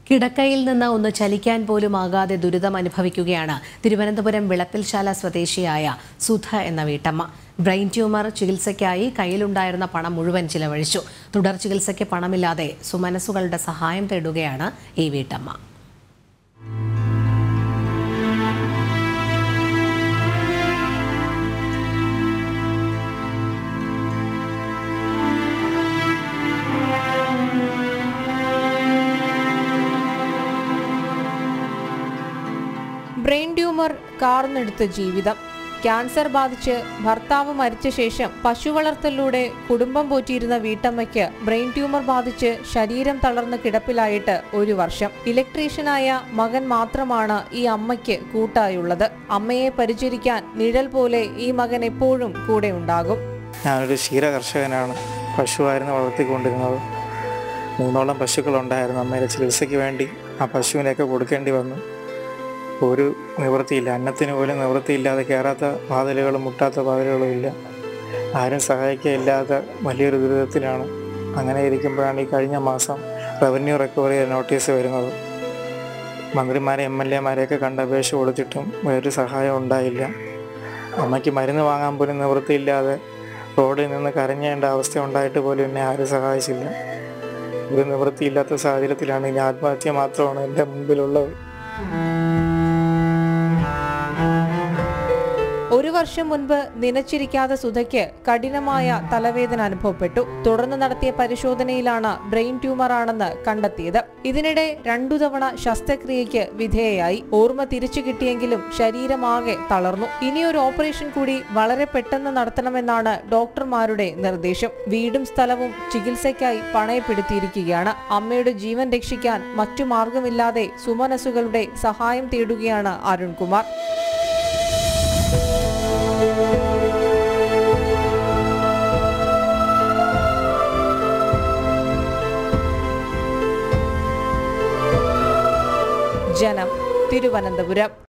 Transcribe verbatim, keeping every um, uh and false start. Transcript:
കിടക്കയിൽ നിന്ന് ഒന്ന് ചലിക്കാൻ പോലും ആകാതെ ദുരിതം അനുഭവിക്കുകയാണ് തിരുവനന്തപുരം വിളപ്പിൽശാല സ്വദേശിയായ സുധ എന്ന വീട്ടമ്മ. ബ്രെയിൻ ട്യൂമർ ചികിത്സയ്ക്കായി കയ്യിലുണ്ടായിരുന്ന പണം മുഴുവൻ ചിലവഴിച്ചു. തുടർ ചികിത്സയ്ക്ക് പണമില്ലാതെ സുമനസുകളുടെ സഹായം തേടുകയാണ് ഈ വീട്ടമ്മ. ബ്രെയിൻ ട്യൂമർ കാർന്നെടുത്ത ജീവിതം. ക്യാൻസർ ബാധിച്ച് ഭർത്താവ് മരിച്ച ശേഷം പശു വളർത്തലിലൂടെ കുടുംബം പോറ്റിയിരുന്ന വീട്ടമ്മയ്ക്ക് ബ്രെയിൻ ട്യൂമർ ബാധിച്ച് ശരീരം തളർന്ന് കിടപ്പിലായിട്ട് ഒരു വർഷം. ഇലക്ട്രീഷ്യനായ മകൻ മാത്രമാണ് ഈ അമ്മയ്ക്ക് കൂട്ടായുള്ളത്. അമ്മയെ പരിചരിക്കാൻ നിഴൽ പോലെ ഈ മകൻ എപ്പോഴും കൂടെ ഉണ്ടാകും. ഞാനൊരു ക്ഷീര കർഷകനാണ്. പശുവായിരുന്നു വളർത്തിക്കൊണ്ടിരുന്നത്. മൂന്നോളം പശുക്കളുണ്ടായിരുന്നു. അമ്മയുടെ ചികിത്സയ്ക്ക് വേണ്ടി ആ പശുവിനെയൊക്കെ കൊടുക്കേണ്ടി വന്നു. ഒരു നിവൃത്തിയില്ല. അന്നത്തിന് പോലും നിവൃത്തിയില്ലാതെ കയറാത്ത വാതിലുകളും മുട്ടാത്ത വാതിലുകളും ഇല്ല. ആരും സഹായിക്കാനില്ലാത്ത വലിയൊരു ദുരിതത്തിലാണ്. അങ്ങനെ ഇരിക്കുമ്പോഴാണ് ഈ കഴിഞ്ഞ മാസം റവന്യൂ റിക്കവറി നോട്ടീസ് വരുന്നത്. മന്ത്രിമാരെ എം എൽ എമാരെയൊക്കെ കണ്ട് അപേക്ഷ കൊടുത്തിട്ടും വേറൊരു സഹായം ഉണ്ടായില്ല. അമ്മയ്ക്ക് മരുന്ന് വാങ്ങാൻ പോലും നിവൃത്തിയില്ലാതെ റോഡിൽ നിന്ന് കരഞ്ഞേണ്ട അവസ്ഥ ഉണ്ടായിട്ട് പോലും എന്നെ ആരും സഹായിച്ചില്ല. ഒരു നിവൃത്തിയില്ലാത്ത സാഹചര്യത്തിലാണ് ഇനി ആത്മഹത്യ മാത്രമാണ് എൻ്റെ മുമ്പിലുള്ളത്. ഒരു വർഷം മുൻപ് നനച്ചിരിക്കാതെ സുധയ്ക്ക് കഠിനമായ തലവേദന അനുഭവപ്പെട്ടു. തുടർന്ന് നടത്തിയ പരിശോധനയിലാണ് ബ്രെയിൻ ട്യൂമർ ആണെന്ന് കണ്ടെത്തിയത്. ഇതിനിടെ രണ്ടു തവണ ശസ്ത്രക്രിയയ്ക്ക് വിധേയയായി. ഓർമ്മ തിരിച്ചു കിട്ടിയെങ്കിലും ശരീരമാകെ തളർന്നു. ഇനിയൊരു ഓപ്പറേഷൻ കൂടി വളരെ പെട്ടെന്ന് നടത്തണമെന്നാണ് ഡോക്ടർമാരുടെ നിർദ്ദേശം. വീടും സ്ഥലവും ചികിത്സയ്ക്കായി പണയപ്പെടുത്തിയിരിക്കുകയാണ്. അമ്മയുടെ ജീവൻ രക്ഷിക്കാൻ മറ്റു മാർഗമില്ലാതെ സുമനസുകളുടെ സഹായം തേടുകയാണ് അരുൺകുമാർ. ജനം, തിരുവനന്തപുരം.